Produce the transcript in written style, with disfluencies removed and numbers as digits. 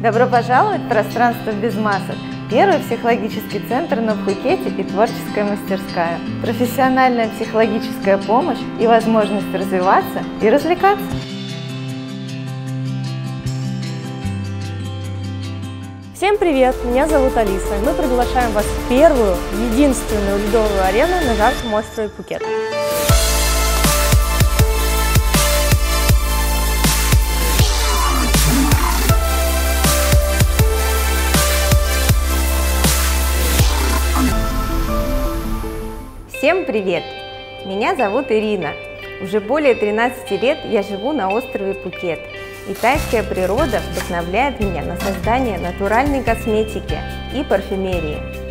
Добро пожаловать в пространство без масок. Первый психологический центр на Пхукете и творческая мастерская. Профессиональная психологическая помощь и возможность развиваться и развлекаться. Всем привет! Меня зовут Алиса, и мы приглашаем вас в первую, единственную ледовую арену на жарком острове Пхукет. Всем привет! Меня зовут Ирина. Уже более 13 лет я живу на острове Пхукет. И тайская природа вдохновляет меня на создание натуральной косметики и парфюмерии.